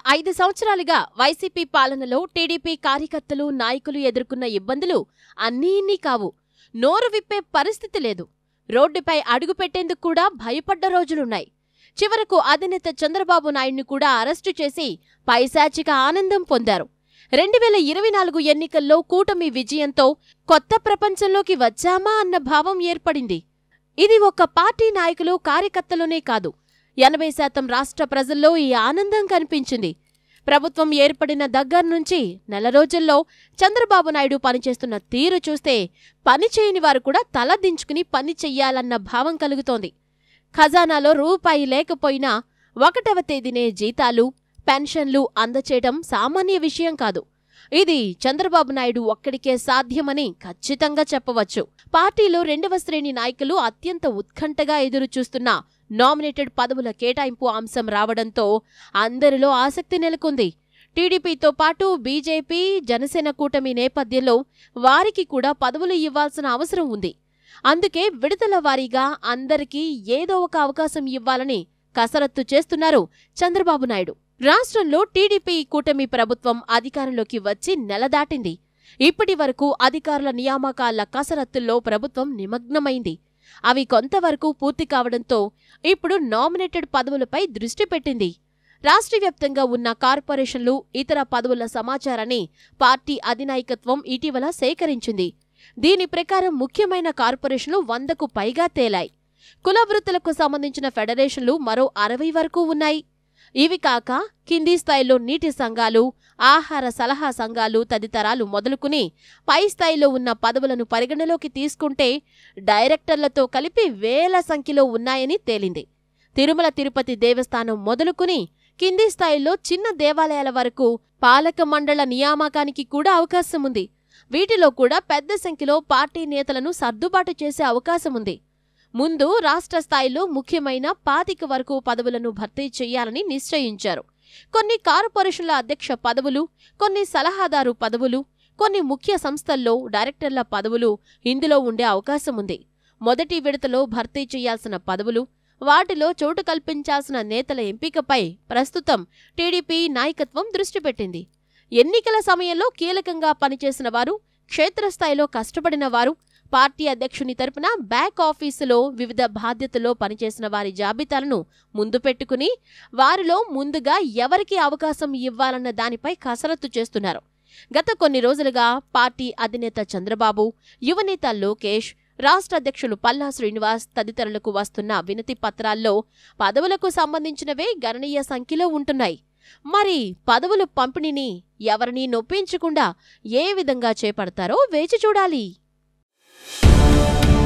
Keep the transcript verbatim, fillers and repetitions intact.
ఐదు సంవత్సరాలుగా వైసీపీ పాలనలో టీడీపీ కార్యకర్తలు, నాయకులు ఎదుర్కొన్న ఇబ్బందులు అన్నీ ఇన్ని కావు. నోరు విప్పే పరిస్థితి లేదు. రోడ్డుపై అడుగుపెట్టేందుకు కూడా భయపడ్డ రోజులున్నాయి. చివరకు అధినేత చంద్రబాబు నాయుడిని కూడా అరెస్టు చేసి పైశాచిక ఆనందం పొందారు. రెండు వేల ఇరవై నాలుగు ఎన్నికల్లో కూటమి విజయంతో కొత్త ప్రపంచంలోకి వచ్చామా అన్న భావం ఏర్పడింది. ఇది ఒక్క పార్టీ నాయకులు, కార్యకర్తలోనే కాదు, ఎనభై శాతం రాష్ట్ర ప్రజల్లో ఈ ఆనందం కనిపించింది. ప్రభుత్వం ఏర్పడిన దగ్గర్నుంచి నెల రోజుల్లో చంద్రబాబు నాయుడు పనిచేస్తున్న తీరు చూస్తే పనిచేయని వారు కూడా తల దించుకుని పని చెయ్యాలన్న భావం కలుగుతోంది. ఖజానాలో రూపాయి లేకపోయినా ఒకటవ తేదీనే జీతాలు, పెన్షన్లు అందచేయడం సామాన్య విషయం కాదు. ఇది చంద్రబాబు నాయుడు ఒక్కడికే సాధ్యమని ఖచ్చితంగా చెప్పవచ్చు. పార్టీలో రెండవ శ్రేణి నాయకులు అత్యంత ఉత్కంఠగా ఎదురుచూస్తున్న నామినేటెడ్ పదవుల కేటాయింపు అంశం రావడంతో అందరిలో ఆసక్తి నెలకొంది. టీడీపీతో పాటు బీజేపీ, జనసేన కూటమి నేపథ్యంలో వారికి కూడా పదవులు ఇవ్వాల్సిన అవసరం ఉంది. అందుకే విడతల వారీగా అందరికీ ఏదో ఒక అవకాశం ఇవ్వాలని కసరత్తు చేస్తున్నారు చంద్రబాబు నాయుడు. రాష్ట్రంలో టీడీపీ కూటమి ప్రభుత్వం అధికారంలోకి వచ్చి నెల దాటింది. ఇప్పటి వరకు అధికారుల నియామకాల కసరత్తుల్లో ప్రభుత్వం నిమగ్నమైంది. అవి కొంతవరకు పూర్తి కావడంతో ఇప్పుడు నామినేటెడ్ పదవులపై దృష్టి పెట్టింది. రాష్ట్ర వ్యాప్తంగా ఉన్న కార్పొరేషన్లు, ఇతర పదవుల సమాచారాన్ని పార్టీ అధినాయకత్వం ఇటీవల సేకరించింది. దీని ప్రకారం ముఖ్యమైన కార్పొరేషన్లు వందకు పైగా తేలాయి. కుల వృత్తులకు సంబంధించిన ఫెడరేషన్లు మరో అరవై వరకు ఉన్నాయి. ఇవి కాక కింది స్థాయిలో నీటి సంఘాలు, ఆహార సలహా సంఘాలు తదితరాలు మొదలుకుని పై స్థాయిలో ఉన్న పదవులను పరిగణలోకి తీసుకుంటే డైరెక్టర్లతో కలిపి వేల సంఖ్యలో ఉన్నాయని తేలింది. తిరుమల తిరుపతి దేవస్థానం మొదలుకుని కింది స్థాయిలో చిన్న దేవాలయాల వరకు పాలక మండళ్ల నియామకానికి కూడా అవకాశం ఉంది. వీటిలో కూడా పెద్ద సంఖ్యలో పార్టీ నేతలను సర్దుబాటు చేసే అవకాశముంది. ముందు రాష్ట్ర స్థాయిలో ముఖ్యమైన పాతిక వరకు పదవులను భర్తీ చేయాలని నిశ్చయించారు. కొన్ని కార్పొరేషన్ల అధ్యక్ష పదవులు, కొన్ని సలహాదారు పదవులు, కొన్ని ముఖ్య సంస్థల్లో డైరెక్టర్ల పదవులు ఇందులో ఉండే అవకాశముంది. మొదటి విడతలో భర్తీ చేయాల్సిన పదవులు, వాటిలో చోటు కల్పించాల్సిన నేతల ఎంపికపై ప్రస్తుతం టీడీపీ నాయకత్వం దృష్టి పెట్టింది. ఎన్నికల సమయంలో కీలకంగా పనిచేసిన వారు, క్షేత్రస్థాయిలో కష్టపడిన వారు, పార్టీ అధ్యక్షుని తరపున బ్యాక్ ఆఫీసులో వివిధ బాధ్యతల్లో పనిచేసిన వారి జాబితాలను ముందు పెట్టుకుని వారిలో ముందుగా ఎవరికి అవకాశం ఇవ్వాలన్న దానిపై కసరత్తు చేస్తున్నారు. గత కొన్ని రోజులుగా పార్టీ అధినేత చంద్రబాబు, యువనేత లోకేష్, రాష్ట్ర అధ్యక్షులు పల్లా శ్రీనివాస్ తదితరులకు వస్తున్న వినతి పత్రాల్లో పదవులకు సంబంధించినవే గణనీయ సంఖ్యలో ఉంటున్నాయి. మరి పదవుల పంపిణీని ఎవరినీ నొప్పించకుండా ఏ విధంగా చేపడతారో వేచి చూడాలి.